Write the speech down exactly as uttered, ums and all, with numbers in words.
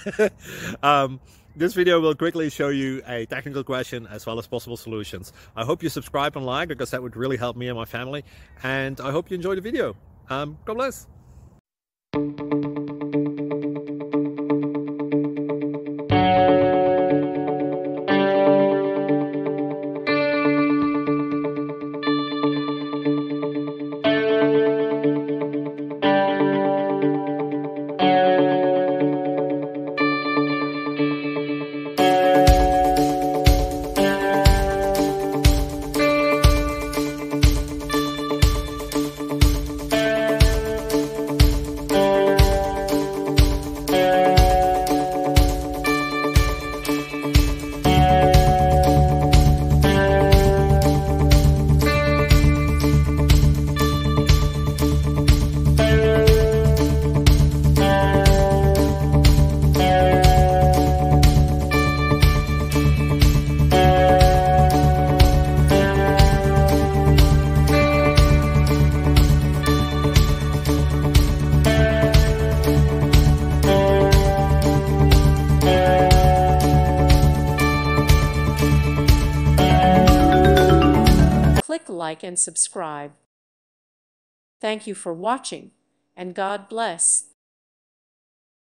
um, this video will quickly show you a technical question as well as possible solutions. I hope you subscribe and like, because that would really help me and my family. And I hope you enjoy the video. Um, God bless. Click like and subscribe. Thank you for watching, and God bless.